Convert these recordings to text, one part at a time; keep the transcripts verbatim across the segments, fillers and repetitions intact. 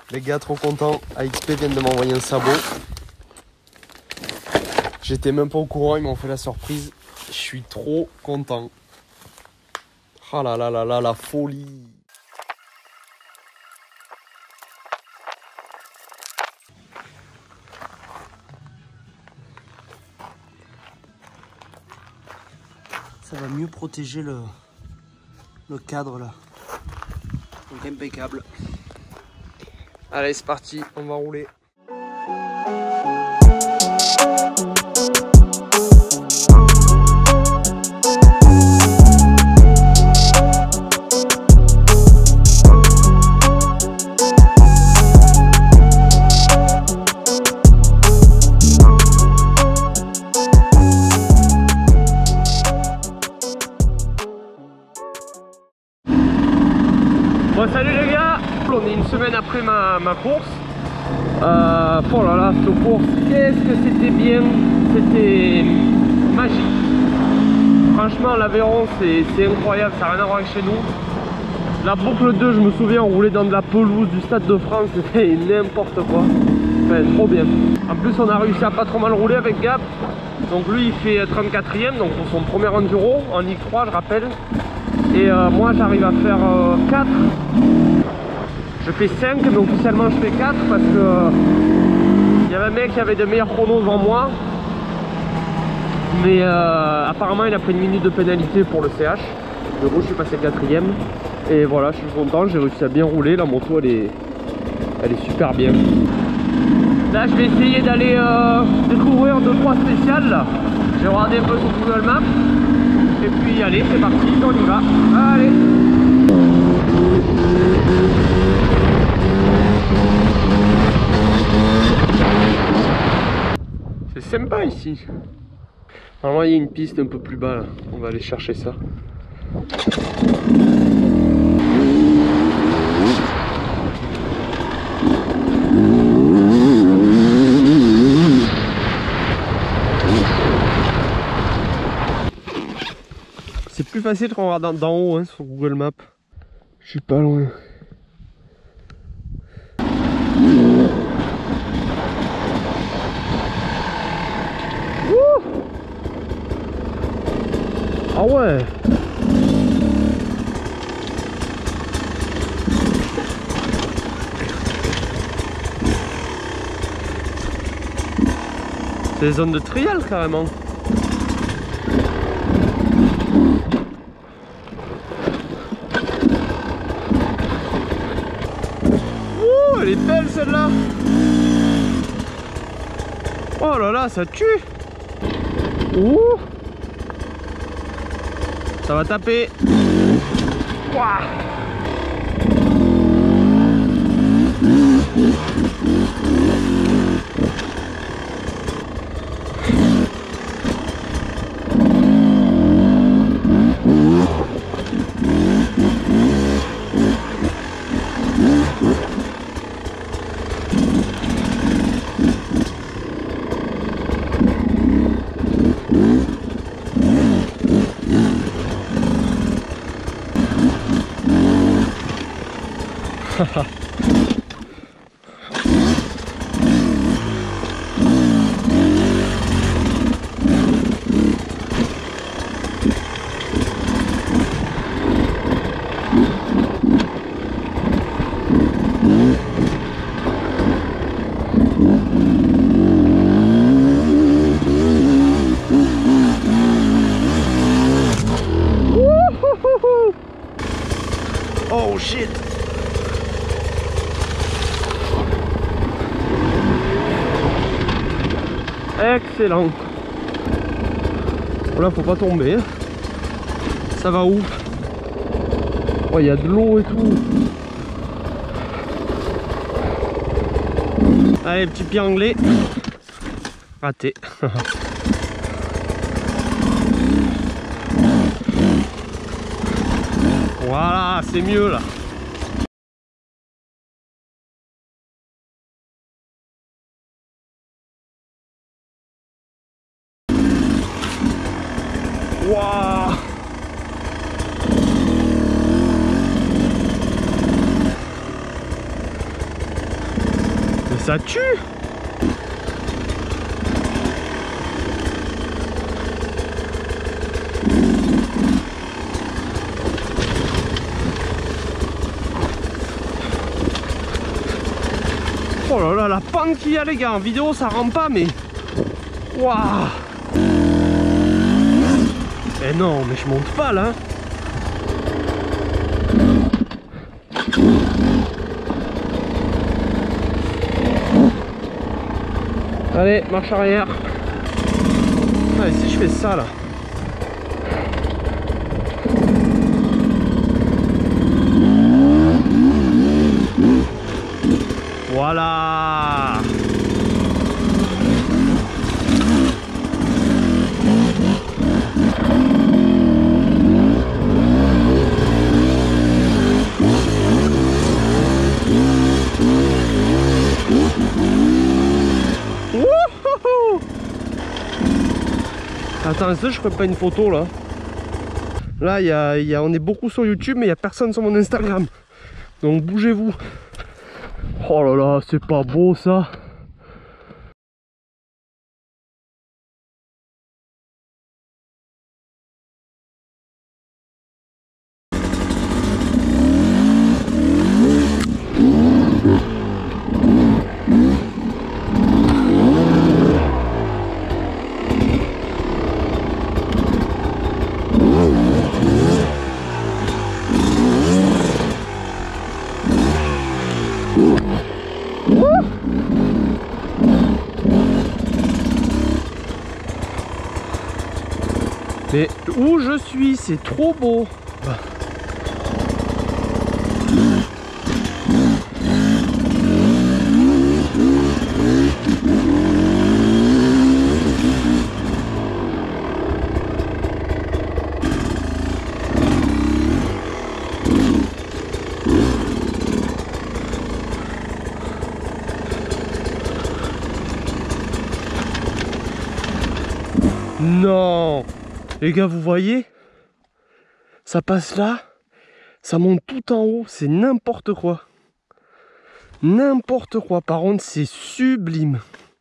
Les gars, trop contents. A X P vient de m'envoyer un sabot. J'étais même pas au courant, ils m'ont fait la surprise. Je suis trop content. Ah là là là là, la folie. Ça va mieux protéger le, le cadre là. Donc impeccable. Allez, c'est parti, on va rouler. Bon, salut les gars, on est une semaine après ma, ma course. Euh, oh là là, cette course, qu'est-ce que c'était bien, c'était magique. Franchement, l'Aveyron, c'est incroyable, ça n'a rien à voir avec chez nous. La boucle deux, je me souviens, on roulait dans de la pelouse du Stade de France, c'était n'importe quoi. Enfin, trop bien. En plus, on a réussi à pas trop mal rouler avec Gab. Donc lui, il fait trente-quatrième, donc pour son premier enduro, en X trois, je rappelle. Et euh, moi j'arrive à faire euh, quatre. Je fais cinq, mais officiellement je fais quatre parce que euh, y avait un mec qui avait de meilleurs chronos devant moi. Mais euh, apparemment il a pris une minute de pénalité pour le C H. Du coup je suis passé quatrième. Et voilà, je suis content, j'ai réussi à bien rouler. La moto elle est, elle est super bien. Là je vais essayer d'aller euh, découvrir deux trois spéciales là. J'ai regardé un peu sur Google Maps. Et puis allez, c'est parti, on y va. Allez. C'est sympa ici. Normalement il y a une piste un peu plus bas là. On va aller chercher ça. C'est plus facile quand on regarde d'en haut hein, sur Google Maps. Je suis pas loin. Ouh. Ah ouais. C'est des zones de trial carrément. Elle est belle celle-là. Oh là là, ça tue. Ouh. Ça va taper. Ouah. Oh shit. Excellent. Là faut pas tomber. Ça va où? Oh il y a de l'eau et tout. Allez petit pied anglais. Raté. Voilà, c'est mieux là. Waouh. ça tue. Oh là là, la pente qu'il y a les gars, en vidéo ça rend pas mais... Waouh. Eh non, mais je monte pas là. Allez, marche arrière. Allez, si je fais ça là. Voilà. Wouhou. Attends, est-ce que je ferais pas une photo là? Là, y a, y a, on est beaucoup sur YouTube, mais il n'y a personne sur mon Instagram. Donc bougez-vous. Oh là là, c'est pas beau ça. Mais où je suis, c'est trop beau. Non. Les gars, vous voyez? Ça passe là, ça monte tout en haut, c'est n'importe quoi. N'importe quoi, par contre, c'est sublime.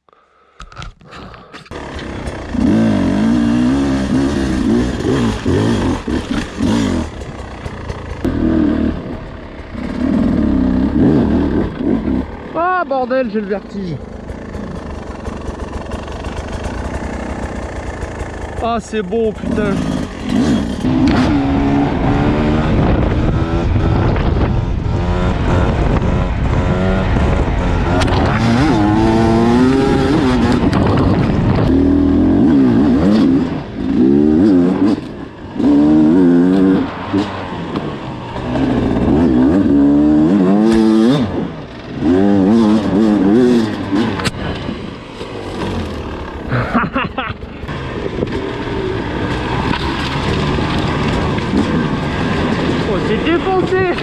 Ah bordel, j'ai le vertige. Ah c'est beau putain. Oh, c'est défoncé.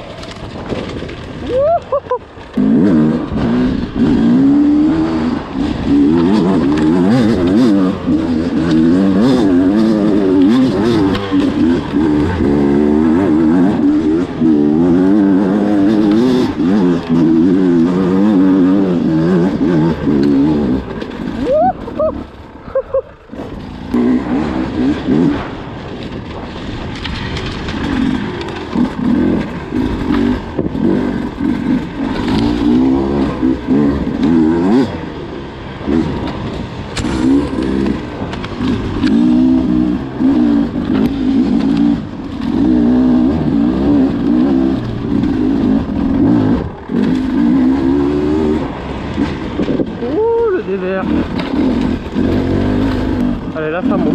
Allez, là ça monte.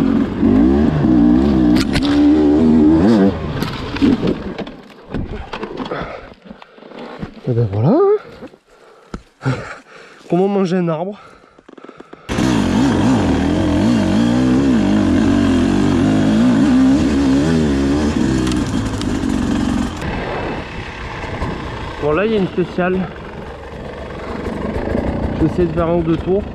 Et ben voilà. Hein. Comment manger un arbre? Bon là il y a une spéciale. Je vais essayer de faire un ou deux tours.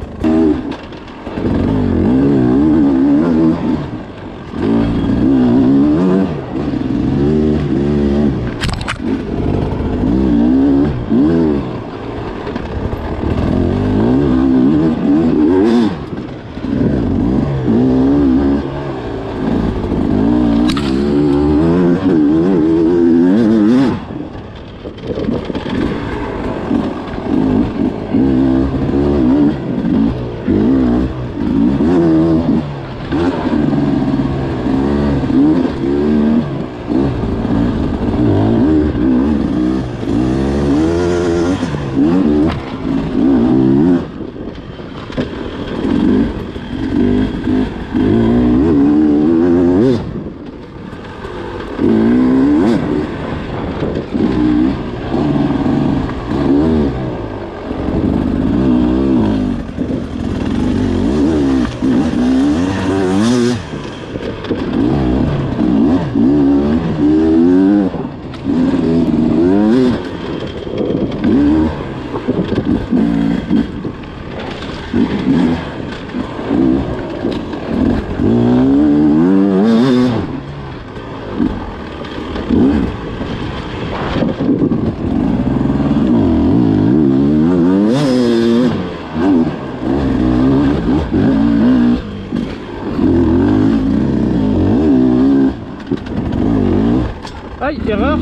Aïe, erreur.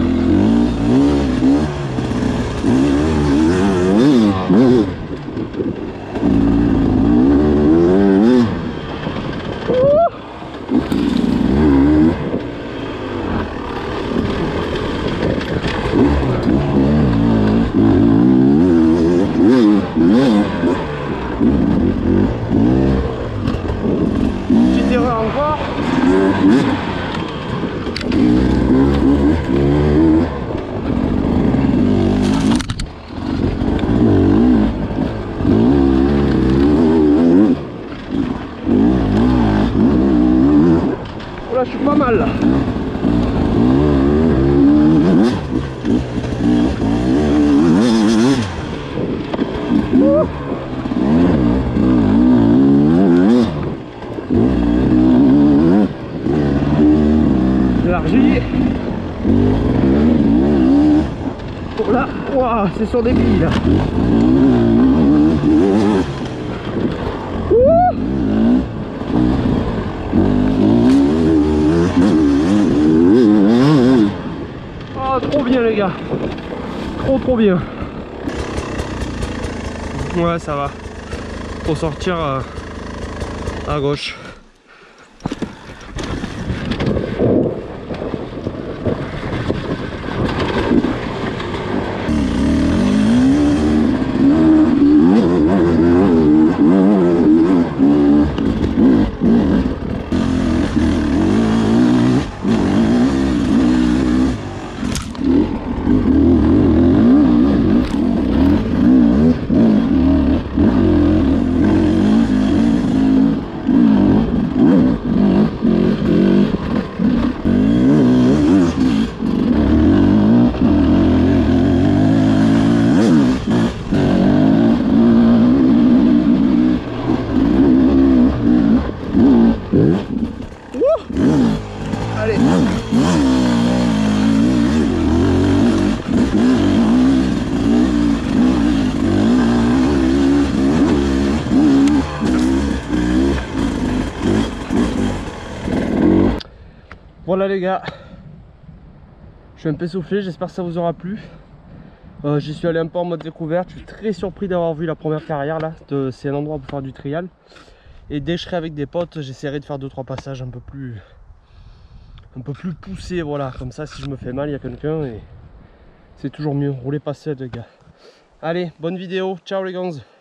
Petite erreur encore. Là, je suis pas mal là. Élargi. Oh là, wow, c'est sur des billes là. Ouh. Oh, trop bien les gars. Trop trop bien. Ouais, ça va. Pour sortir euh, à gauche. Allez. Voilà les gars, je suis un peu essoufflé, j'espère que ça vous aura plu. Euh, J'y suis allé un peu en mode découverte, je suis très surpris d'avoir vu la première carrière là. C'est un endroit pour faire du trial. Et dès que je serai avec des potes, j'essaierai de faire deux trois passages un peu plus un peu plus poussés, voilà, comme ça si je me fais mal il y a quelqu'un et c'est toujours mieux. Roulez pas seul les gars. Allez, bonne vidéo, ciao les gars.